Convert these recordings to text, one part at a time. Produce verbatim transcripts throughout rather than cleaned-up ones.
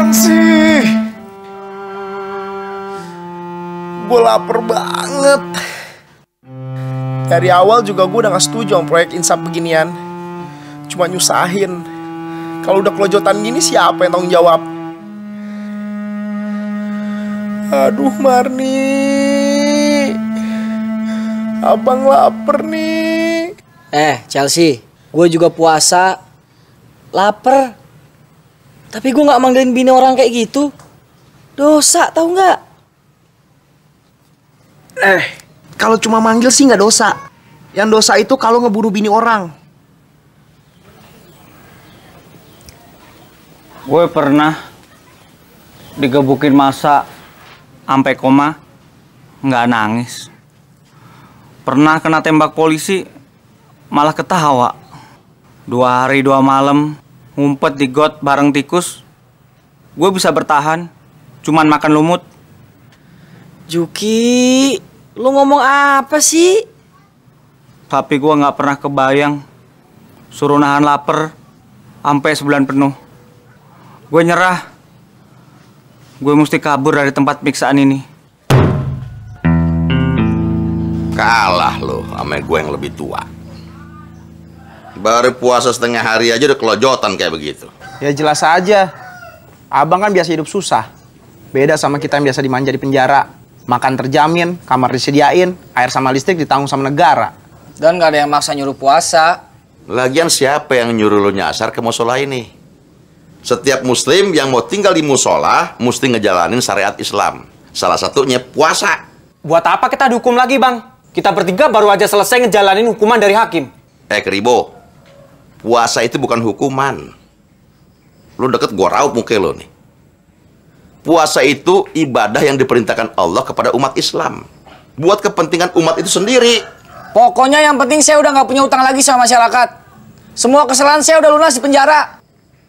apaan sih? Gue lapar banget. Dari awal juga gue udah gak setuju sama proyek insap beginian. Cuma nyusahin. Kalau udah kelojotan gini siapa yang tanggung jawab? Aduh Marni, abang lapar nih. Eh Chelsea, gue juga puasa, lapar. Tapi gue gak manggilin bini orang kayak gitu. Dosa tau gak? Eh, kalau cuma manggil sih nggak dosa. Yang dosa itu kalau ngebunuh bini orang. Gue pernah digebukin masa sampai koma, nggak nangis. Pernah kena tembak polisi, malah ketawa. Dua hari dua malam ngumpet di got bareng tikus. Gue bisa bertahan, cuman makan lumut. Juki, lu ngomong apa sih? Tapi gue nggak pernah kebayang suruh nahan lapar sampai sebulan penuh. Gue nyerah. Gue mesti kabur dari tempat piksaan ini. Kalah lo sama gue yang lebih tua. Baru puasa setengah hari aja udah kelojotan kayak begitu. Ya jelas aja. Abang kan biasa hidup susah. Beda sama kita yang biasa dimanja di penjara. Makan terjamin, kamar disediain, air sama listrik ditanggung sama negara. Dan gak ada yang maksa nyuruh puasa. Lagian siapa yang nyuruh lo nyasar ke musola ini? Setiap muslim yang mau tinggal di musola mesti ngejalanin syariat Islam. Salah satunya puasa. Buat apa kita dihukum lagi, Bang? Kita bertiga baru aja selesai ngejalanin hukuman dari hakim. Eh, Keribo. Puasa itu bukan hukuman. Lo deket gua raup muka lo nih. Puasa itu ibadah yang diperintahkan Allah kepada umat Islam. Buat kepentingan umat itu sendiri. Pokoknya yang penting saya udah nggak punya utang lagi sama masyarakat. Semua kesalahan saya udah lunas di penjara.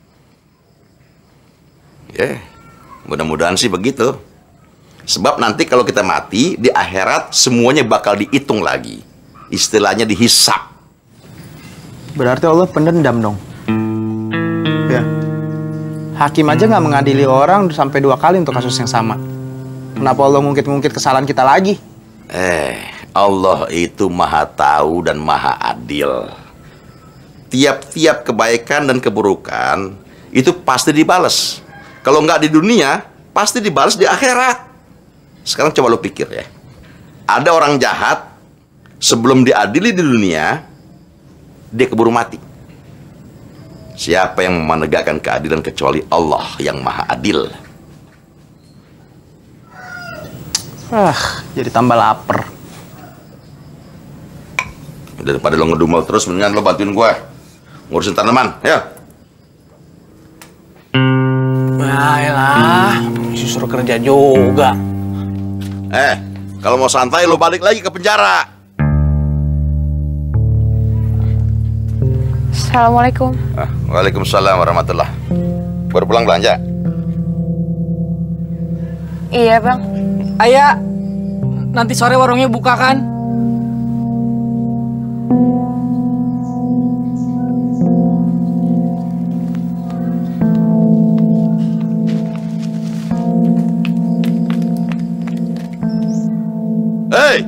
Ya, yeah, mudah-mudahan sih begitu. Sebab nanti kalau kita mati, di akhirat semuanya bakal dihitung lagi. Istilahnya dihisap. Berarti Allah pendendam dong. Ya. Hakim aja nggak mengadili orang sampai dua kali untuk kasus yang sama. Kenapa Allah ngungkit-ngungkit kesalahan kita lagi? Eh, Allah itu maha tahu dan maha adil. Tiap-tiap kebaikan dan keburukan itu pasti dibalas. Kalau nggak di dunia, pasti dibalas di akhirat. Sekarang coba lo pikir ya. Ada orang jahat, sebelum diadili di dunia, dia keburu mati. Siapa yang menegakkan keadilan kecuali Allah yang maha adil? Ah, jadi tambah lapar. Daripada lo ngedumel terus, mendingan lo bantuin gue ngurusin tanaman, ya. Baiklah, disuruh kerja juga. Eh, kalau mau santai lo balik lagi ke penjara. Assalamualaikum. Ah, waalaikumsalam warahmatullah. Baru pulang belanja? Iya bang. Ayah, nanti sore warungnya buka kan? Hei!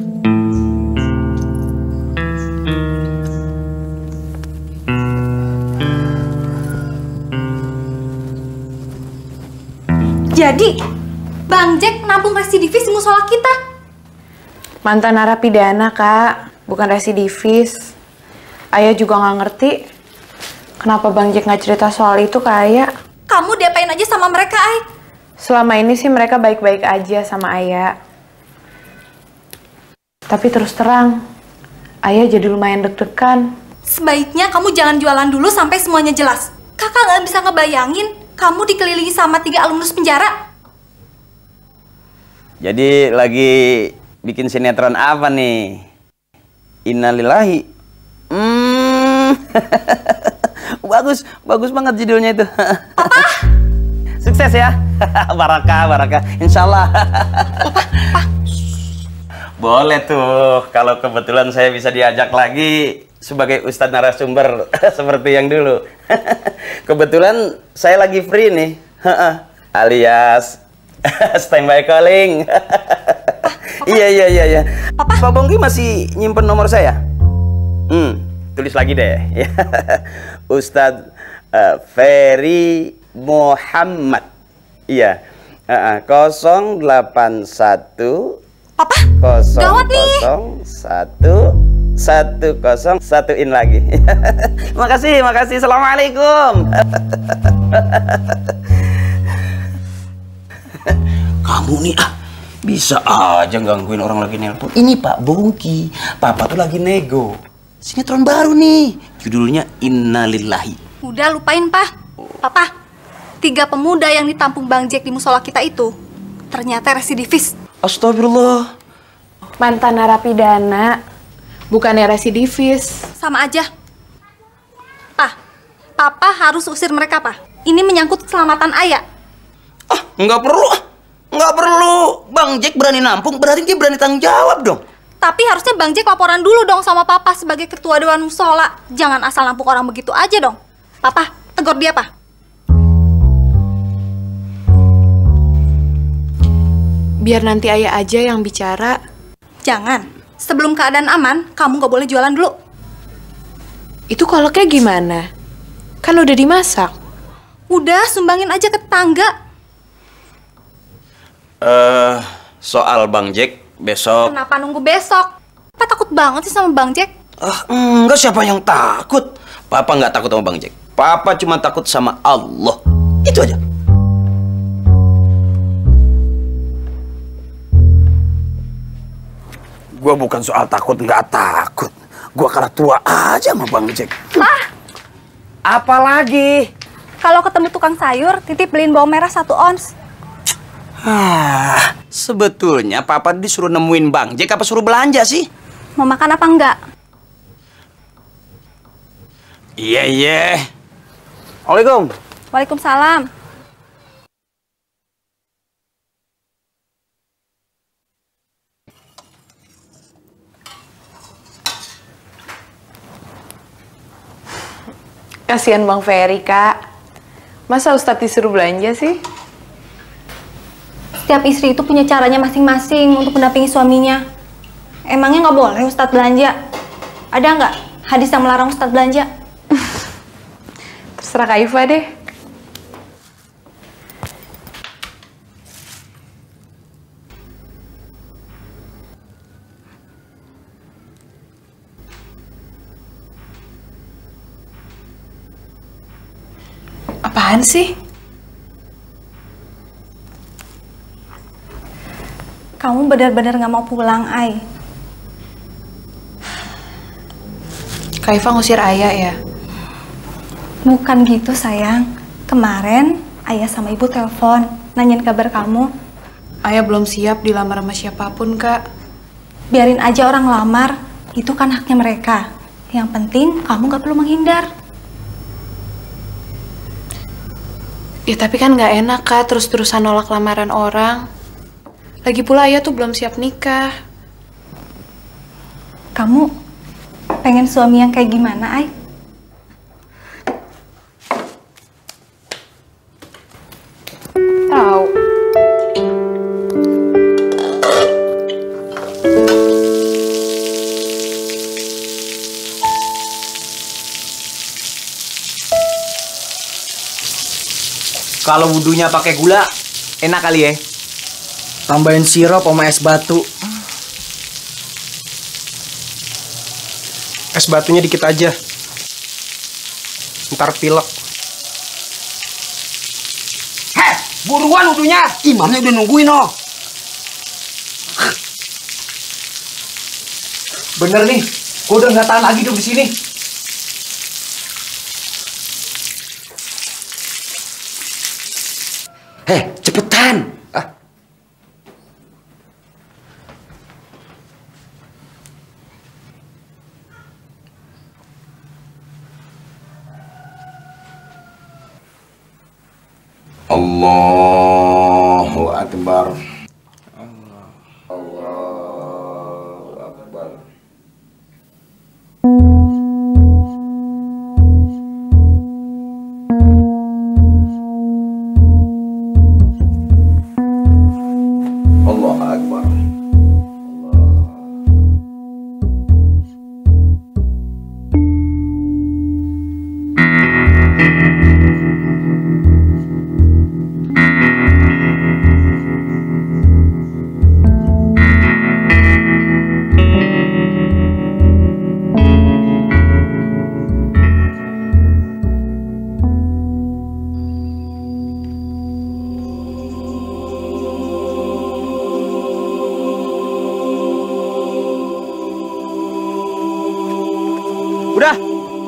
Jadi, Bang Jack nampung residivis di musola kita. Mantan narapidana, Kak. Bukan residivis. Ayah juga nggak ngerti kenapa Bang Jack nggak cerita soal itu ke Ayah. Kamu diapain aja sama mereka, Ay? Selama ini sih mereka baik-baik aja sama Ayah. Tapi terus terang, Ayah jadi lumayan deg-degan. Sebaiknya kamu jangan jualan dulu sampai semuanya jelas. Kakak nggak bisa ngebayangin kamu dikelilingi sama tiga alumnus penjara. Jadi lagi bikin sinetron apa nih? Innalillahi. Hmm. Bagus, bagus banget judulnya itu. Apa? Sukses ya. Barakah, barakah. Insyaallah. Apa? Apa? Boleh tuh, kalau kebetulan saya bisa diajak lagi sebagai ustadz narasumber seperti yang dulu. Kebetulan saya lagi free nih, Alias standby calling. Iya iya iya iya. Papa? Pak Bongki masih nyimpen nomor saya? Hmm, tulis lagi deh. Ustadz uh, Ferry Muhammad. Iya. Uh, uh, nol delapan satu. Papa? Kosong Gawat nih. kosong satu satu kosong satuin lagi. Makasih makasih. Assalamualaikum. Kamu nih ah, bisa aja gangguin orang lagi nelpon. Ini Pak Bongki, Papa tuh lagi nego sinetron baru nih, judulnya Innalillahi. Udah lupain, Pak. Papa, tiga pemuda yang ditampung Bang Jack di musola kita itu ternyata residivis. Astagfirullah. Mantan narapidana, bukannya residivis. Sama aja. Pak, Papa harus usir mereka, Pak. Ini menyangkut keselamatan Ayah. Ah, nggak perlu ah. Nggak perlu. Bang Jack berani nampung, berarti dia berani tanggung jawab dong. Tapi harusnya Bang Jack laporan dulu dong sama Papa sebagai ketua dewan musola. Jangan asal nampung orang begitu aja dong. Papa, tegur dia, Pak. Biar nanti Ayah aja yang bicara. Jangan. Sebelum keadaan aman, kamu nggak boleh jualan dulu. Itu kolaknya gimana? Kan udah dimasak. Udah, sumbangin aja ke tetangga. Eh, uh, soal Bang Jack besok. Kenapa nunggu besok? Papa takut banget sih sama Bang Jack. Ah, enggak, siapa yang takut? Papa nggak takut sama Bang Jack. Papa cuma takut sama Allah. Itu aja. Gua bukan soal takut nggak takut. Gua karena tua aja sama Bang Jack. Mah, apalagi? kalau ketemu tukang sayur, titip beliin bawang merah satu ons. Ah, sebetulnya Papa disuruh nemuin Bang Jack apa suruh belanja sih? Mau makan apa enggak? Iya, iya. Waalaikumsalam. Waalaikumsalam. Kasihan Bang Ferry, Kak. Masa Ustadz disuruh belanja sih? Setiap istri itu punya caranya masing-masing untuk mendampingi suaminya. Emangnya nggak boleh Ustadz belanja? Ada nggak hadis yang melarang Ustadz belanja? Terserah Kak Iva deh. Apaan sih? Kamu benar-benar nggak mau pulang, Ai? Kak Iva ngusir Ayah ya? Bukan gitu, sayang. Kemarin Ayah sama Ibu telepon, nanyain kabar kamu. Ayah belum siap dilamar sama siapapun, Kak. Biarin aja orang lamar, itu kan haknya mereka. Yang penting kamu nggak perlu menghindar. Ya tapi kan nggak enak, Kak, terus-terusan nolak lamaran orang. Lagi pula Ayah tuh belum siap nikah. Kamu pengen suami yang kayak gimana, Ai? Tahu. Kalau wudunya pakai gula, enak kali ya. Tambahin sirup sama es batu. Es batunya dikit aja. Ntar pilek. Heh, buruan wudunya. Imamnya udah nungguin oh. Bener nih, gue udah nggak tahan lagi duduk di sini. Heh, cepetan. Ah. Allahu Akbar. Allahu Akbar.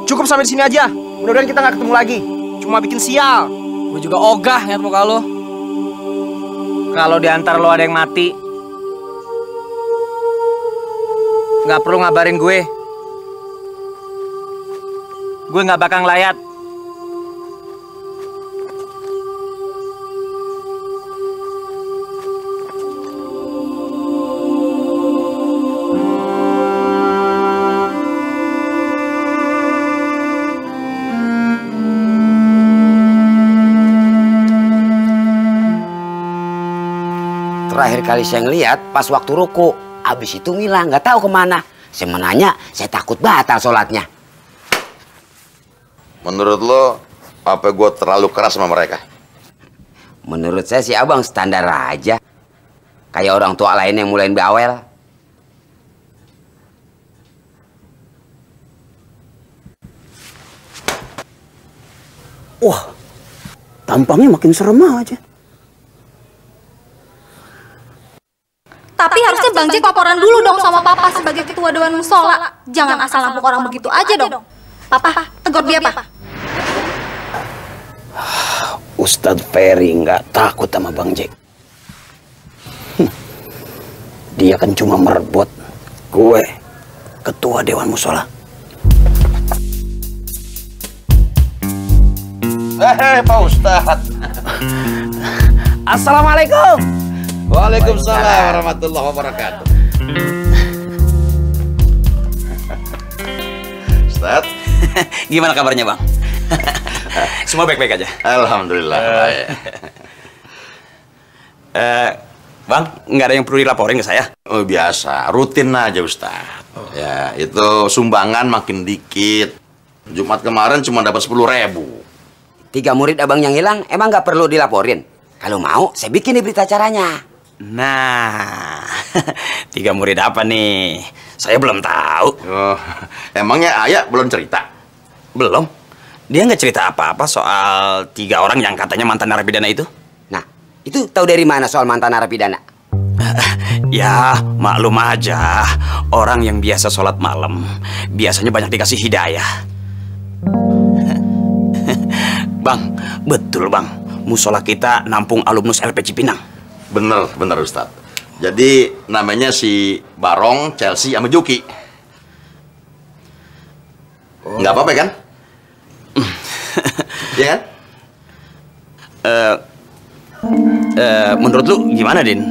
Cukup sampai di sini aja. Mudah-mudahan kita nggak ketemu lagi. Cuma bikin sial. Gue juga ogah ngeliat muka lo. Kalau di antara lo ada yang mati, nggak perlu ngabarin gue. Gue nggak bakal ngelayat. Terakhir kali saya ngeliat pas waktu ruku, abis itu ngilang, nggak tahu kemana. Saya menanya, saya takut batal sholatnya. Menurut lo, apa gue terlalu keras sama mereka? Menurut saya sih abang standar aja. Kayak orang tua lain yang mulain bawel. Wah, tampangnya makin serem aja. Tapi harusnya Bang Jack laporan dulu dong sama Papa sebagai ketua Dewan Musola. Jangan asal nampuk orang begitu aja dong. Papa, tegur dia, Pak. Ustadz Ferry nggak takut sama Bang Jack. Hm. Dia kan cuma merebut gue, ketua Dewan Musola. Eh, Pak Ustadz. Assalamualaikum. Waalaikumsalam warahmatullahi wabarakatuh. Ustadz. Gimana kabarnya, Bang? Semua baik-baik aja? Alhamdulillah. Uh, uh, Bang, nggak ada yang perlu dilaporin ke saya? Oh, biasa, rutin aja Ustadz. Oh. Ya, itu sumbangan makin dikit. Jumat kemarin cuma dapat sepuluh ribu. Tiga murid abang yang hilang, emang nggak perlu dilaporin? Kalau mau, saya bikin nih berita acaranya. Nah, tiga murid apa nih? Saya belum tahu. Oh, emangnya Ayah belum cerita? Belum. Dia nggak cerita apa-apa soal tiga orang yang katanya mantan narapidana itu. Nah, itu tahu dari mana soal mantan narapidana? Ya, maklum aja. Orang yang biasa sholat malam biasanya banyak dikasih hidayah. Bang, betul Bang. Musola kita nampung alumnus L P Cipinang. Bener, bener Ustadz. Jadi namanya si Barong, Chelsea, sama Juki. Oh. Nggak apa-apa kan? Iya kan? Uh, uh, menurut lu gimana, Din?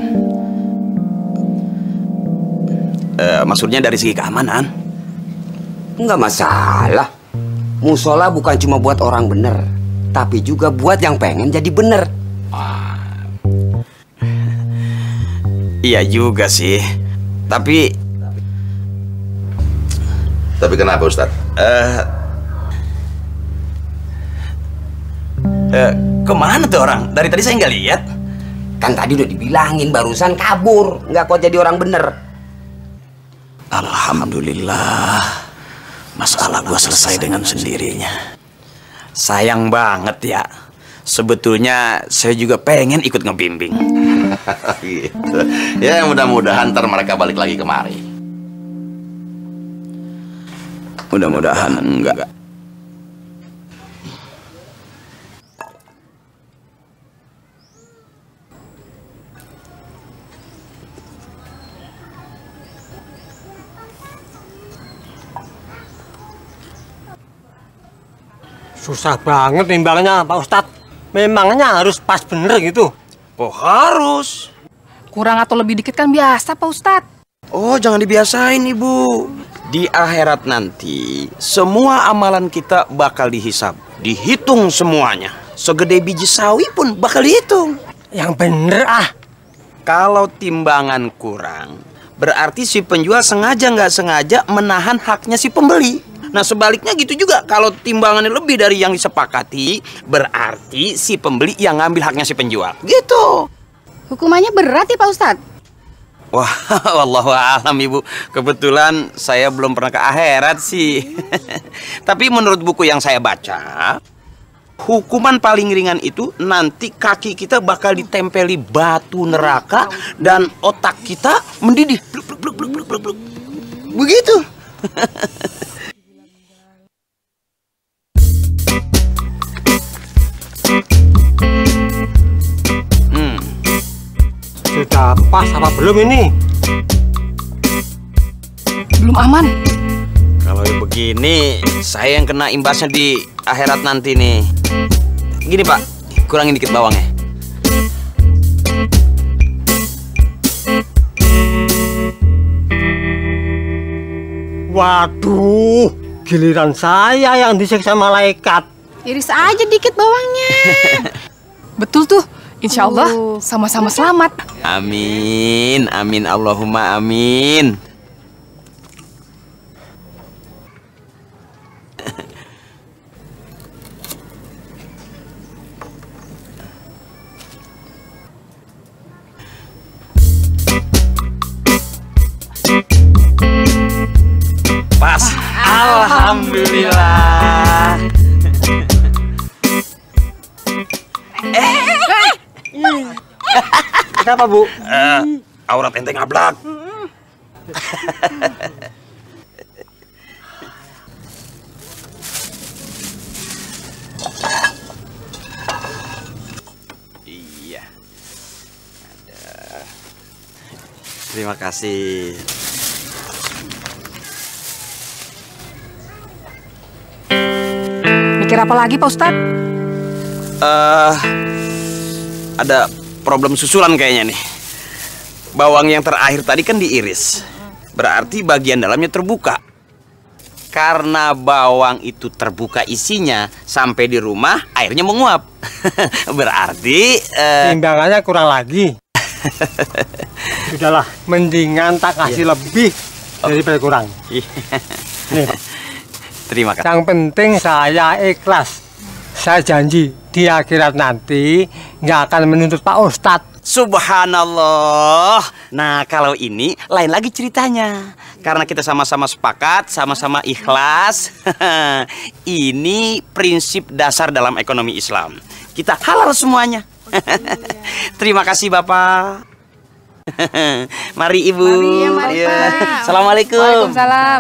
Uh, maksudnya dari segi keamanan? Nggak masalah. Musola bukan cuma buat orang bener, tapi juga buat yang pengen jadi bener. Wah. Iya juga sih. Tapi Tapi kenapa Ustadz? Uh, uh, kemana tuh orang? Dari tadi saya nggak lihat. Kan tadi udah dibilangin barusan kabur, nggak kuat jadi orang bener. Alhamdulillah, masalah gua selesai dengan sendirinya. Sayang banget ya. Sebetulnya saya juga pengen ikut ngebimbing. Gitu. Ya mudah-mudahan ntar mereka balik lagi kemari. Mudah-mudahan enggak. Susah banget nimbangnya, Pak Ustadz. Memangnya harus pas bener gitu? Oh harus. Kurang atau lebih dikit kan biasa, Pak Ustadz. Oh jangan dibiasain Ibu. Di akhirat nanti semua amalan kita bakal dihisab, dihitung semuanya. Segede biji sawi pun bakal dihitung. Yang bener ah. Kalau timbangan kurang, berarti si penjual sengaja nggak sengaja menahan haknya si pembeli. Nah sebaliknya gitu juga, kalau timbangannya lebih dari yang disepakati, berarti si pembeli yang ngambil haknya si penjual. Gitu. Hukumannya berat ya Pak Ustadz? Wah, wallahu a'lam Ibu. Kebetulan saya belum pernah ke akhirat sih. Tapi menurut buku yang saya baca, hukuman paling ringan itu nanti kaki kita bakal ditempeli batu neraka dan otak kita mendidih. Bluk, bluk, bluk, bluk, bluk, bluk. Begitu. Sudah pas apa belum ini? Belum aman. Kalau begini, saya yang kena imbasnya di akhirat nanti nih. Gini Pak, kurangin dikit bawangnya. Waduh, giliran saya yang disiksa malaikat. Iris aja dikit bawangnya. Betul tuh, insya Allah sama-sama selamat. Amin, amin, Allahumma amin. Pas, alhamdulillah. Eh, kenapa Bu? Uh, aurat ente ngablak. Iya. Ada. Terima kasih. Mikir apa lagi Pak Ustadz? Uh, ada problem susulan kayaknya nih. Bawang yang terakhir tadi kan diiris. Berarti bagian dalamnya terbuka. Karena bawang itu terbuka isinya, sampai di rumah airnya menguap. Berarti uh... timbangannya kurang lagi. Sudahlah, mendingan tak kasih yeah. lebih daripada kurang. Nih. Terima kasih. Yang penting saya ikhlas. Saya janji di akhirat nanti nggak akan menuntut Pak Ustadz. Subhanallah. Nah, kalau ini lain lagi ceritanya. Karena kita sama-sama sepakat, sama-sama ikhlas. Ini prinsip dasar dalam ekonomi Islam. Kita halal semuanya. Terima kasih Bapak. Mari Ibu. Mari, ya, mari, ya. Pak. Assalamualaikum. Waalaikumsalam.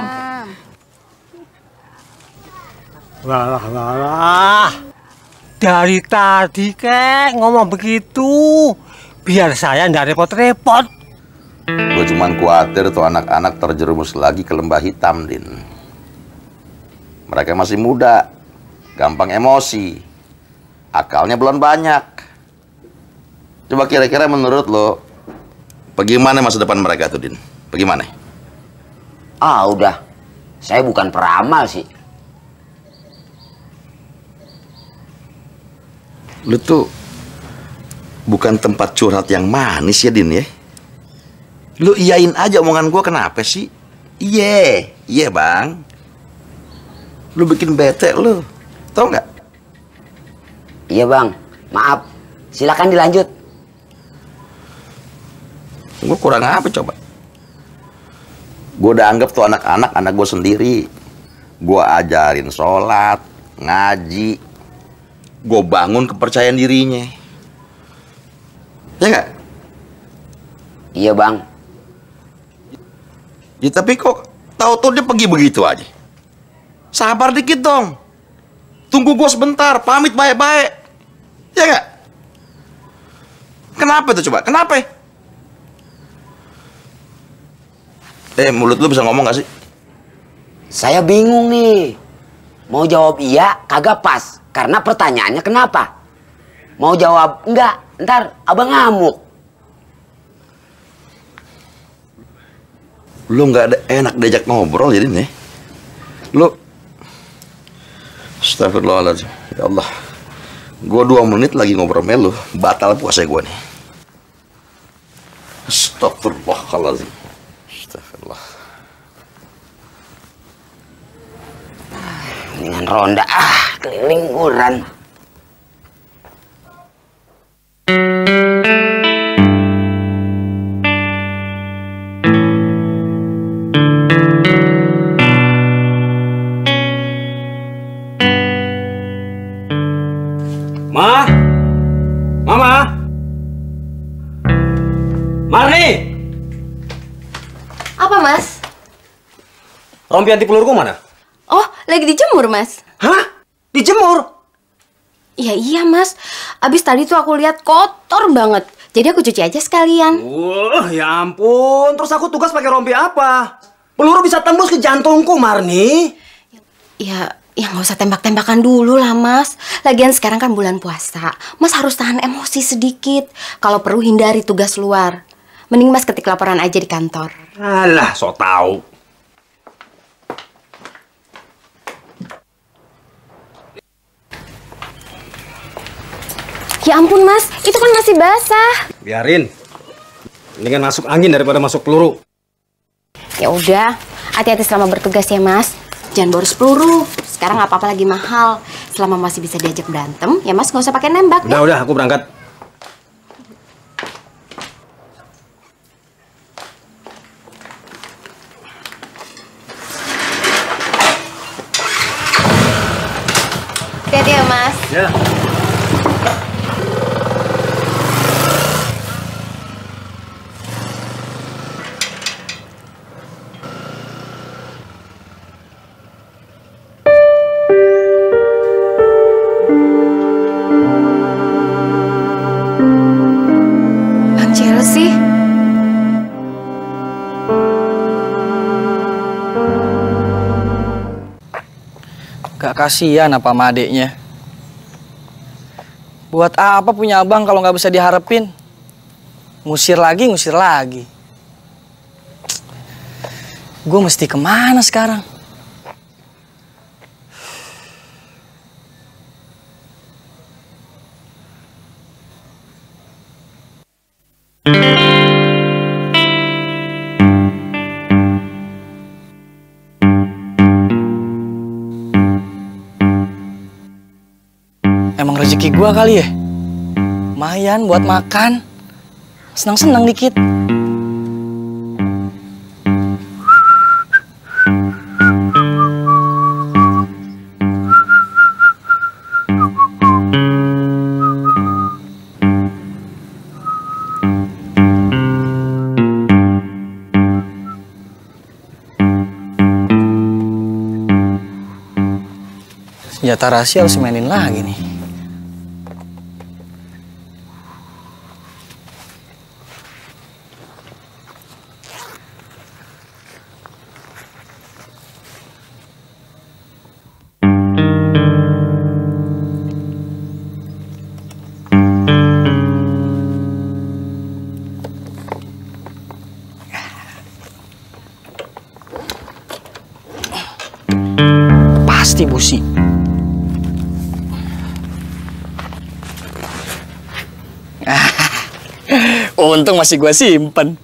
Walah, walah. Dari tadi kek ngomong begitu, biar saya nggak repot-repot. Gue cuman khawatir tuh anak-anak terjerumus lagi ke lembah hitam, Din. Mereka masih muda, gampang emosi, akalnya belum banyak. Coba kira-kira menurut lo, bagaimana masa depan mereka tuh, Din? Bagaimana? Ah, udah. Saya bukan peramal sih. Lu tuh bukan tempat curhat yang manis ya, Din ya. Lu iyain aja omongan gua, kenapa sih? Iya, iya Bang. Lu bikin bete lu, tau nggak? Iya Bang, maaf. Silakan dilanjut. Gua kurang apa coba? Gua udah anggap tuh anak-anak anak gua sendiri. Gua ajarin sholat, ngaji. Gue bangun kepercayaan dirinya. Ya nggak? Iya Bang. Ya tapi kok tahu-tahu dia pergi begitu aja? Sabar dikit dong. Tunggu gue sebentar, pamit baik-baik. Ya nggak? Kenapa tuh coba? Kenapa? Eh, mulut lu bisa ngomong gak sih? Saya bingung nih. Mau jawab iya, kagak pas. Karena pertanyaannya kenapa? Mau jawab enggak, ntar abang ngamuk. Lu nggak ada enak diajak ngobrol jadi nih. Lu, astagfirullahaladzim, ya Allah. Gua dua menit lagi ngobrol sama lu, batal puasa gua nih. Astagfirullahaladzim. Astagfirullah. Dengan ronda ah keliling uran. Ma, Mama, Marni. Apa Mas? Rompi anti pelurku mana? Oh, lagi dijemur, Mas. Hah? Dijemur? Iya, iya, Mas. Abis tadi tuh aku lihat kotor banget. Jadi aku cuci aja sekalian. Wah, ya ampun. Terus aku tugas pakai rompi apa? Peluru bisa tembus ke jantungku, Marni. Ya, ya nggak usah tembak-tembakan dulu lah, Mas. Lagian sekarang kan bulan puasa. Mas harus tahan emosi sedikit. Kalau perlu hindari tugas luar. Mending Mas ketik laporan aja di kantor. Alah, so tau. Ya ampun, Mas. Itu kan masih basah. Biarin. Mendingan masuk angin daripada masuk peluru. Ya udah, hati-hati selama bertugas ya, Mas. Jangan boros peluru. Sekarang nggak apa-apa lagi mahal. Selama masih bisa diajak berantem, ya Mas nggak usah pakai nembak. Udah, ya? udah, aku berangkat. Hati-hati ya, Mas. Ya. Gak kasihan apa sama adeknya? Buat apa punya abang kalau nggak bisa diharapin? Ngusir lagi, ngusir lagi. Gue mesti kemana sekarang? Emang rezeki gua kali ya? Lumayan buat makan. Senang-senang dikit. Senjata rahasia harus mainin lagi nih. Pasti busi. Untung masih gua simpen.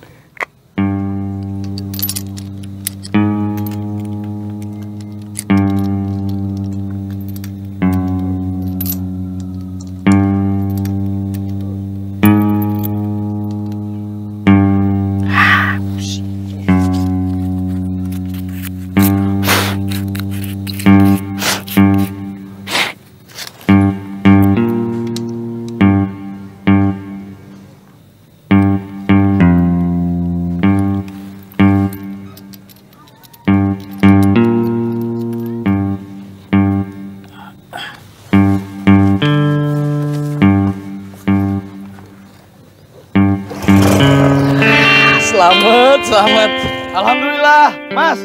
Selamat, selamat. Alhamdulillah, Mas.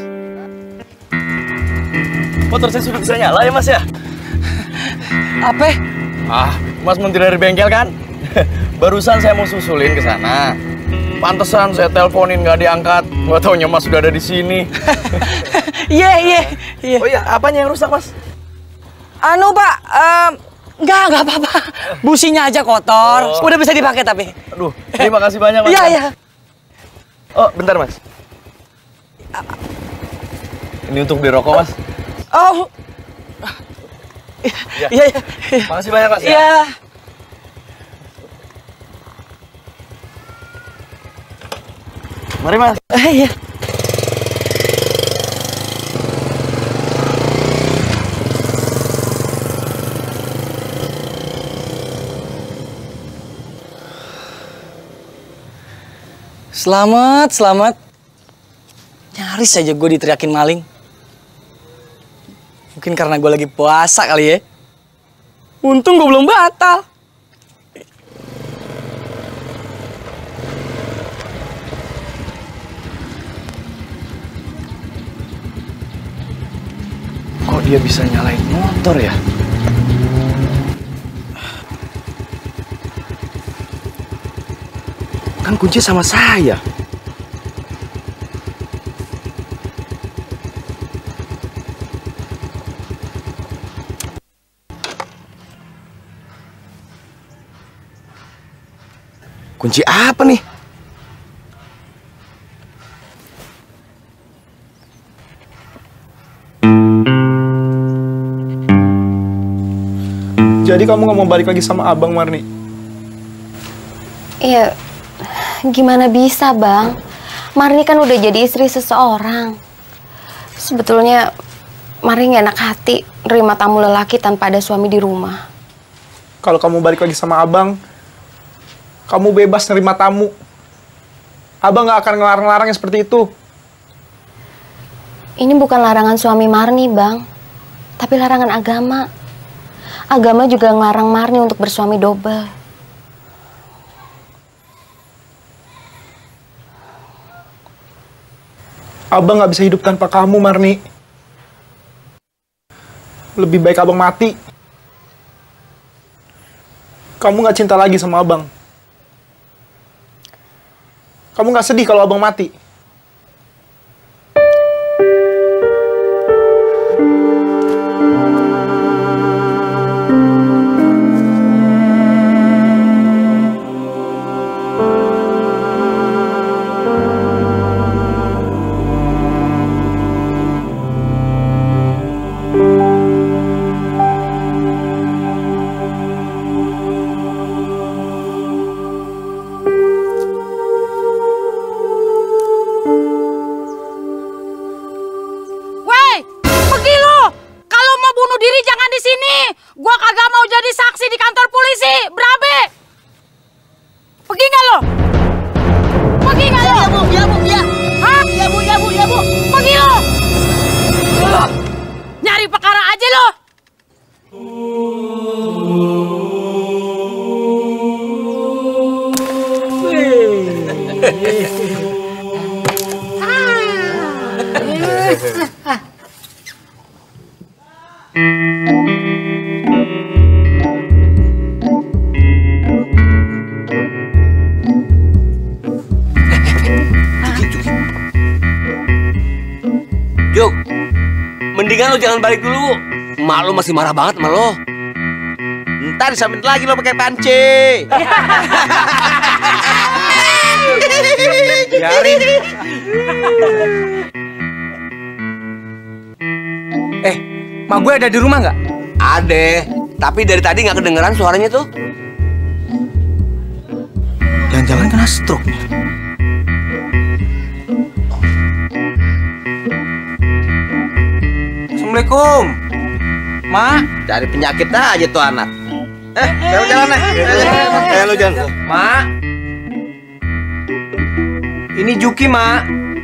Motor saya sudah bisa nyala ya, Mas ya? Apa? Ah, Mas menteri dari bengkel kan? Barusan saya mau susulin ke sana. Pantesan saya teleponin nggak diangkat. Nggak taunya Mas sudah ada di sini. Iya, iya, iya. Oh iya, apanya yang rusak, Mas? Anu, Pak, um, enggak, enggak apa-apa. Businya aja kotor. Oh. Udah bisa dipakai tapi. Aduh, terima kasih banyak, Mas. Iya, iya. Oh, bentar, Mas. Ini untuk beli rokok, Mas. Oh. Iya, iya. iya. Makasih banyak, Mas. Iya. Ya. Mari, Mas. Eh, iya. Selamat, selamat. Nyaris aja gue diteriakin maling. Mungkin karena gue lagi puasa kali ya. Untung gue belum batal. dia bisa nyalain motor ya? Kan kunci sama saya. Kunci apa nih? Jadi kamu nggak mau balik lagi sama Abang, Marni? Iya, gimana bisa, Bang? Marni kan udah jadi istri seseorang. Sebetulnya Marni nggak enak hati nerima tamu lelaki tanpa ada suami di rumah. Kalau kamu balik lagi sama Abang, kamu bebas nerima tamu. Abang nggak akan ngelarang-larang yang seperti itu. Ini bukan larangan suami Marni, Bang. Tapi larangan agama. Agama juga ngelarang Marni untuk bersuami double. Abang nggak bisa hidup tanpa kamu, Marni. Lebih baik Abang mati. Kamu nggak cinta lagi sama Abang. Kamu nggak sedih kalau Abang mati. Juk, mendingan lo jangan balik dulu. Mak lo masih marah banget sama lo. Ntar disambit lagi lo pakai panci. Biarin. Eh, mak gue ada di rumah nggak? Ada, tapi dari tadi nggak kedengeran suaranya tuh. Jangan-jangan kena stroke nih. Assalamualaikum, Mak. Cari penyakit aja tuh anak. Eh, jalan-jalan nih. Eh, lu jalan. Mak. Ini Juki, Mak.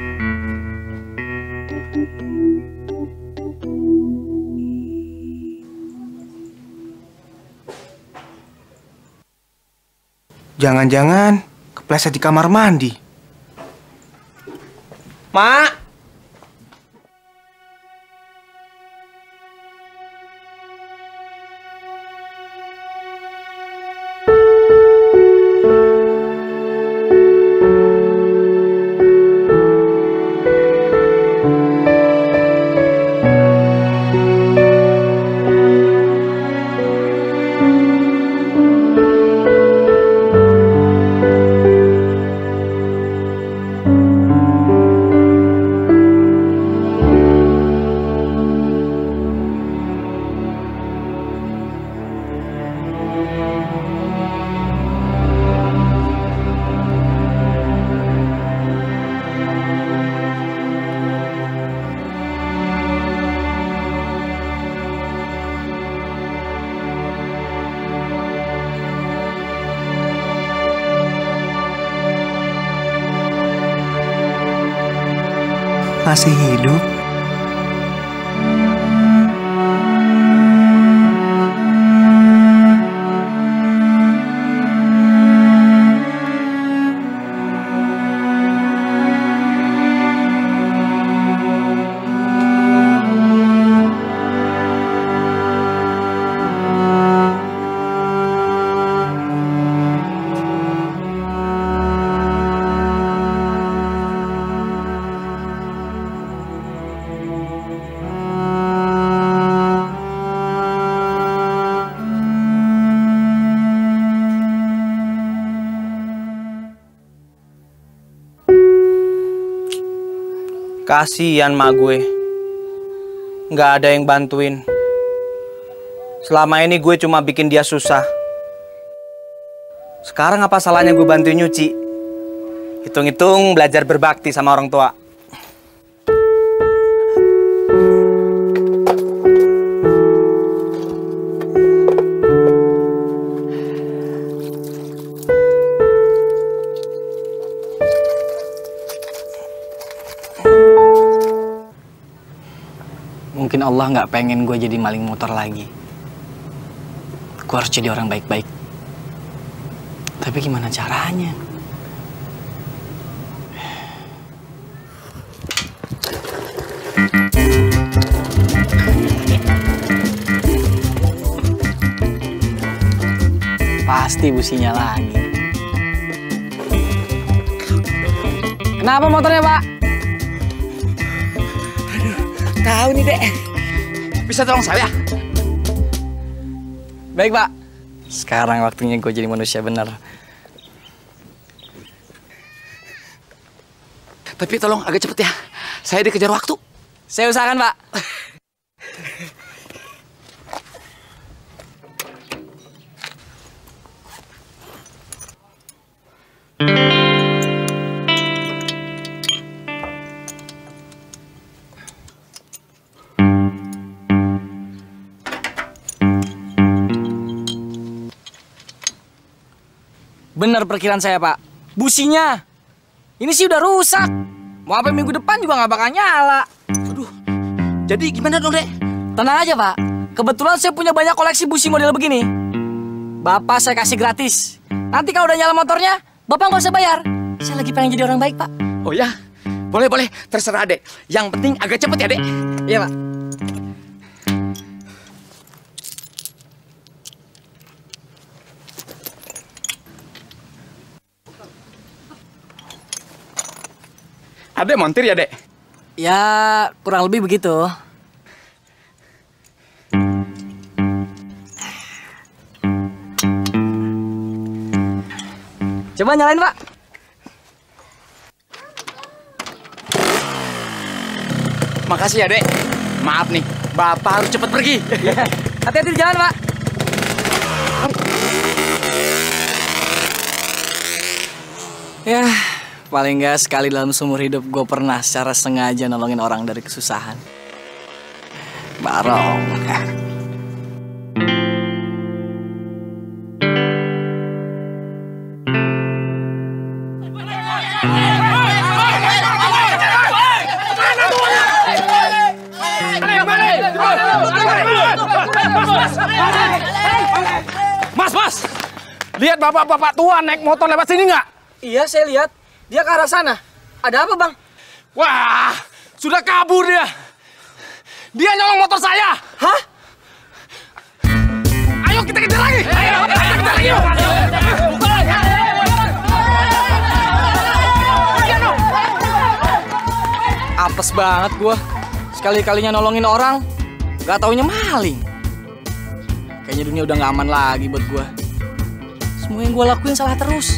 Jangan-jangan kepleset di kamar mandi. Mak. Masih hidup. Kasihan mak gue. Nggak ada yang bantuin. Selama ini gue cuma bikin dia susah. Sekarang apa salahnya gue bantuin nyuci? Hitung-hitung belajar berbakti sama orang tua. Mungkin Allah nggak pengen gue jadi maling motor lagi. Gue harus jadi orang baik-baik. Tapi gimana caranya? Pasti businya lagi. Kenapa motornya, Pak? Tahu nih, Dek. Bisa tolong saya? Baik, Pak. Sekarang waktunya gue jadi manusia bener. Tapi tolong agak cepet ya. Saya dikejar waktu. Saya usahakan, Pak. Bener perkiraan saya, Pak. Businya ini sih udah rusak. Mau apa minggu depan juga nggak bakal nyala. Aduh, jadi gimana dong, Dek? Tenang aja, Pak. Kebetulan saya punya banyak koleksi busi model begini. Bapak saya kasih gratis. Nanti kalau udah nyala motornya, Bapak nggak usah bayar. Saya lagi pengen jadi orang baik, Pak. Oh ya? Boleh, boleh. Terserah, Dek. Yang penting agak cepet ya, Dek. Iya, Pak. Adek montir ya, Dek? Ya, kurang lebih begitu. Coba nyalain, Pak. Makasih ya, Dek. Maaf nih, Bapak harus cepet pergi. Hati-hati di jalan, Pak. Ya, paling nggak sekali dalam seumur hidup gue pernah secara sengaja nolongin orang dari kesusahan. Barong. Mas, mas, lihat bapak-bapak tua naik motor lewat sini nggak? Iya, saya lihat. Dia ke arah sana. Ada apa, Bang? Wah, sudah kabur dia. Dia nyolong motor saya. Hah? Ayo kita kejar lagi. Ayo, kita kejar lagi. Apes banget gua. Sekali-kalinya nolongin orang, gak taunya maling. Kayaknya dunia udah gak aman lagi buat gua. Semua yang gua lakuin salah terus.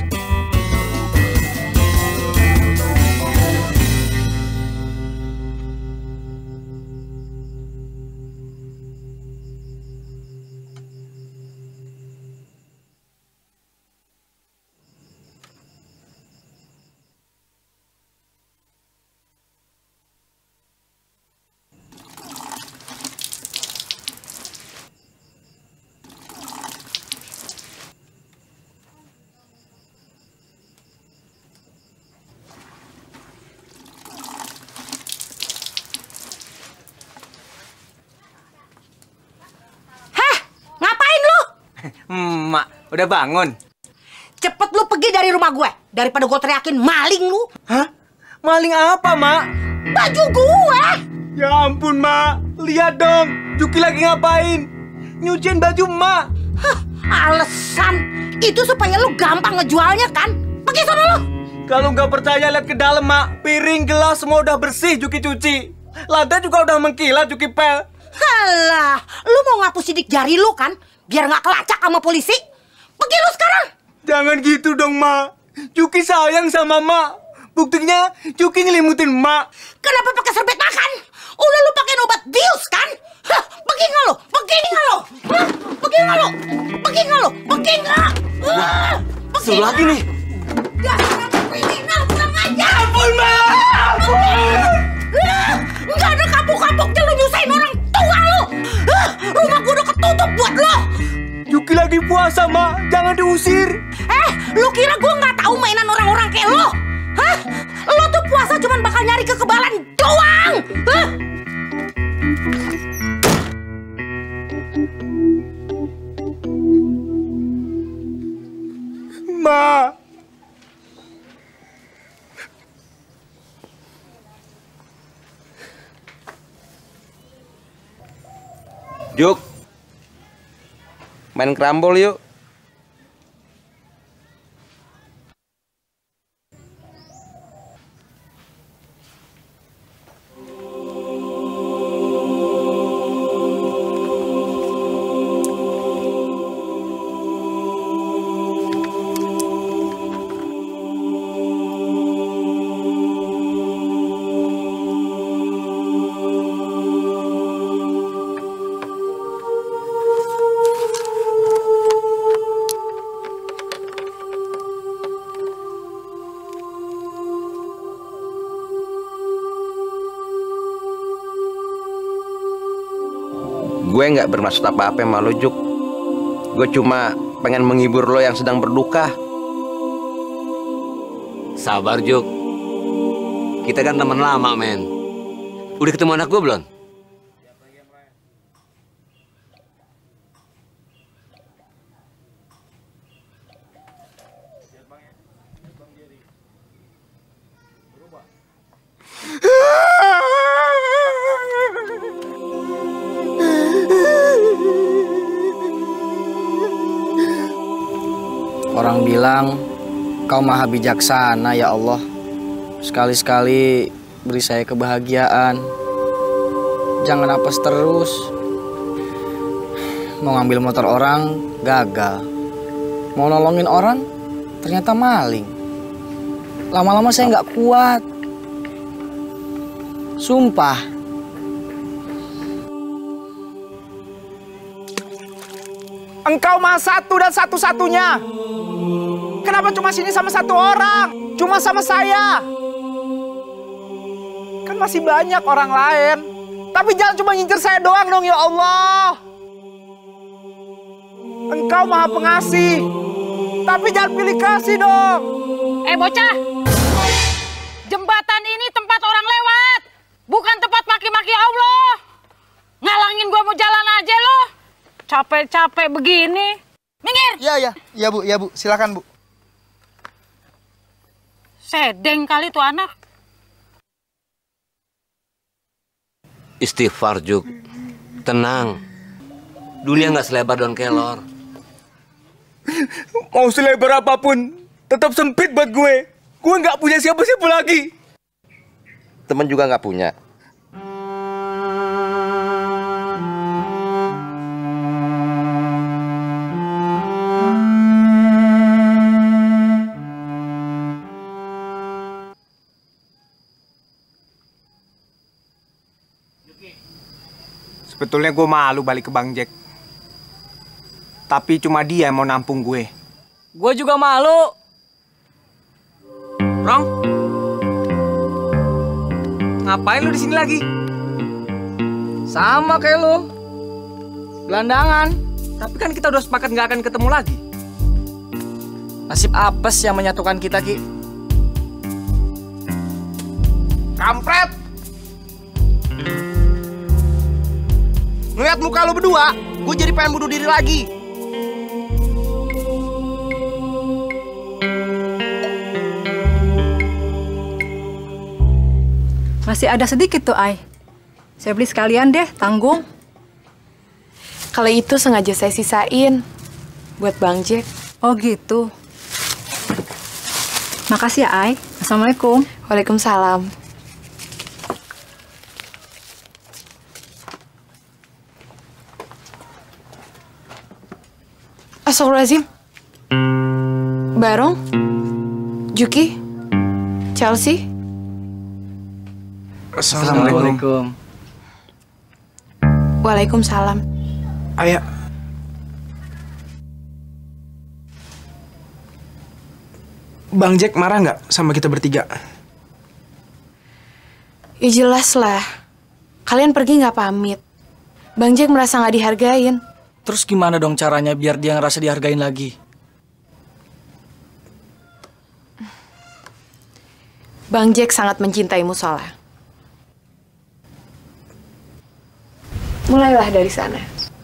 Mak, udah bangun? Cepet lu pergi dari rumah gue, daripada gue teriakin maling lu. Hah? Maling apa, Mak? Baju gue. Ya ampun, Mak. Lihat dong, Juki lagi ngapain? Nyuciin baju Mak. Hah, alasan. Itu supaya lu gampang ngejualnya kan? Pergi sana lu. Kalau nggak percaya lihat ke dalam, Mak. Piring, gelas semua udah bersih Juki cuci. Lantai juga udah mengkilat Juki pel. Halah, lu mau ngaku sidik jari lu kan? Biar nggak kelacak sama polisi. Pergi lu sekarang. Jangan gitu dong, Mak. Juki sayang sama Mak. Buktinya Juki ngelimutin emak. Kenapa pakai serbet makan? Udah lu pakai obat bius kan? Hah, pergi nggak lo? Pergi nggak lo? Hah, pergi nggak lo? Pergi nggak lo? Pergi nggak? Wah, Seru lagi nih. dasar kriminal kurang ajar. Ampun, Ma! Ampun! Nggak ada kapok-kapoknya lu nyusahin orang tua lu. Hah, rumah gua udah ketutup buat lo. Juki lagi puasa, Mak. Jangan diusir. Eh, lu kira gua nggak tahu mainan orang-orang kayak lo? Hah? Lo tuh puasa cuma bakal nyari kekebalan doang. Hah? Ma. Juk, main kerambol yuk. Gue nggak bermaksud apa-apa sama lo, Juk. Gue cuma pengen menghibur lo yang sedang berduka. Sabar, Juk. Kita kan teman lama, men. Udah ketemu anak gue belum? Orang bilang, kau maha bijaksana ya Allah. Sekali-sekali beri saya kebahagiaan. Jangan apes terus. Mau ngambil motor orang, gagal. Mau nolongin orang, ternyata maling. Lama-lama saya nggak kuat. Sumpah. Engkau maha satu dan satu-satunya. Kenapa cuma sini sama satu orang? Cuma sama saya. Kan masih banyak orang lain. Tapi jangan cuma ngincer saya doang dong ya Allah. Engkau maha pengasih. Tapi jangan pilih kasih dong. Eh bocah, jembatan ini tempat orang lewat, bukan tempat maki-maki Allah. Ngalangin gua mau jalan aja lo. Capek-capek begini. Minggir. Iya, iya. Iya, Bu. Iya, Bu. Silakan, Bu. Sedeng kali tuh anak. Istighfar, Juk. Tenang. Dunia nggak selebar daun kelor. Mau selebar apapun, tetap sempit buat gue. Gue nggak punya siapa-siapa lagi. Temen juga nggak punya. Sebetulnya gue malu balik ke Bang Jack. Tapi cuma dia yang mau nampung gue. Gue juga malu. Rong, ngapain lu di sini lagi? Sama kayak lu. Gelandangan. Tapi kan kita udah sepakat nggak akan ketemu lagi. Nasib apes yang menyatukan kita, Ki. Kampret! Ngeliat muka lu berdua, gue jadi pengen bunuh diri lagi. Masih ada sedikit tuh, Ai. Saya beli sekalian deh, tanggung. Kalau itu sengaja saya sisain buat Bang Jack. Oh gitu. Makasih ya, Ai. Assalamualaikum. Waalaikumsalam. Astagfirullahaladzim. Barong, Juki, Chelsea? Assalamualaikum. Waalaikumsalam. Ayah. Bang Jack marah nggak sama kita bertiga? Ya jelas lah. Kalian pergi nggak pamit. Bang Jack merasa nggak dihargain. Terus gimana dong caranya biar dia ngerasa dihargain lagi? Bang Jack sangat mencintai musola. Mulailah dari sana.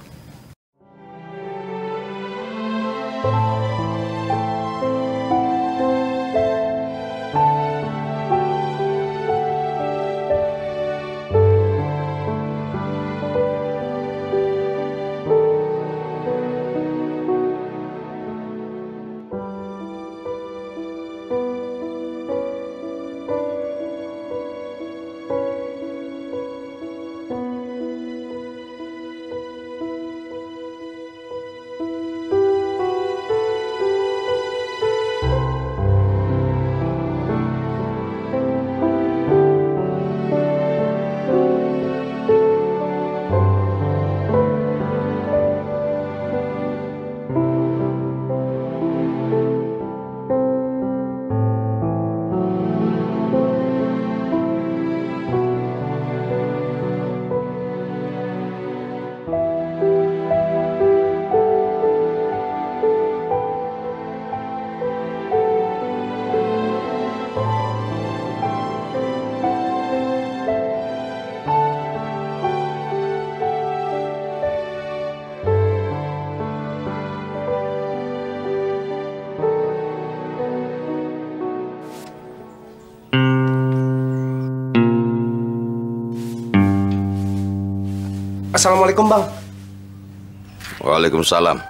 Assalamualaikum, Bang. Waalaikumsalam.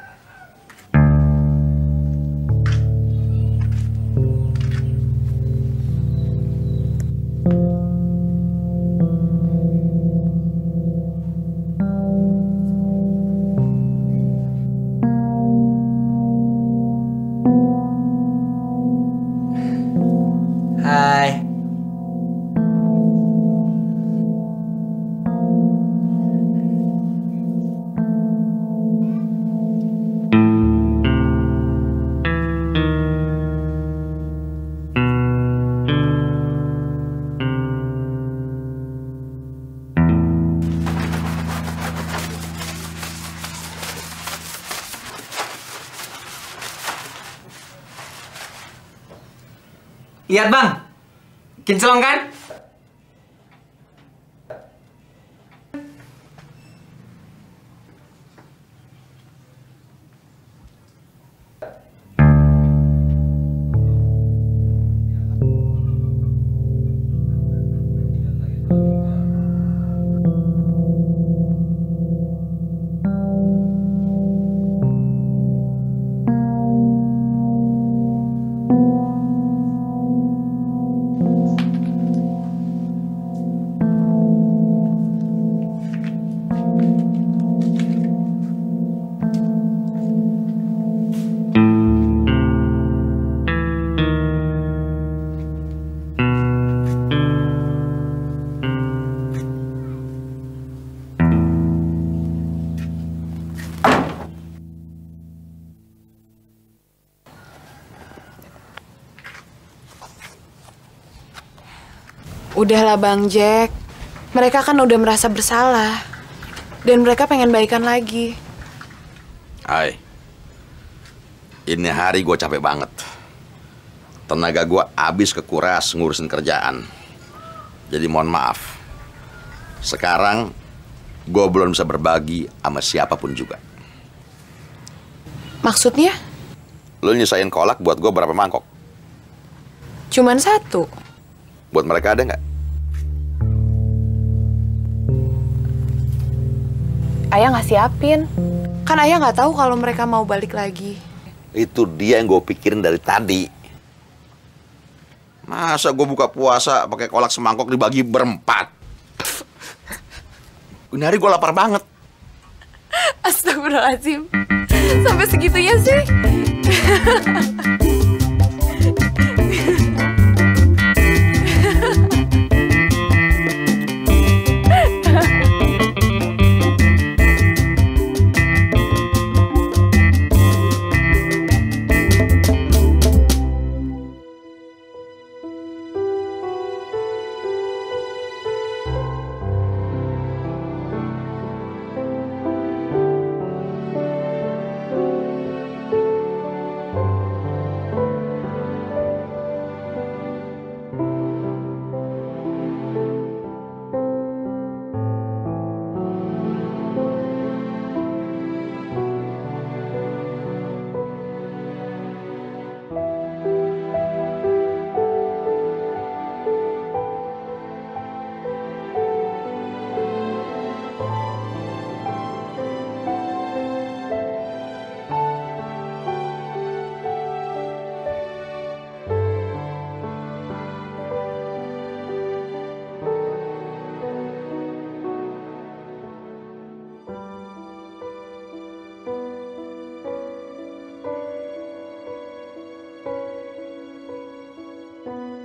Hai. Lihat bang, kinclong kan? Udahlah Bang Jack, mereka kan udah merasa bersalah. Dan mereka pengen baikan lagi. Hai, ini hari gue capek banget. Tenaga gue habis kekuras ngurusin kerjaan. Jadi mohon maaf. Sekarang gue belum bisa berbagi sama siapapun juga. Maksudnya? Lo nyesain kolak buat gue berapa mangkok? Cuman satu. Buat mereka ada nggak? Ayah nggak siapin. Kan ayah nggak tahu kalau mereka mau balik lagi. Itu dia yang gue pikirin dari tadi. Masa gue buka puasa pakai kolak semangkok dibagi berempat? Ini hari gue lapar banget. Astagfirullahaladzim. Sampai segitunya sih. Pak.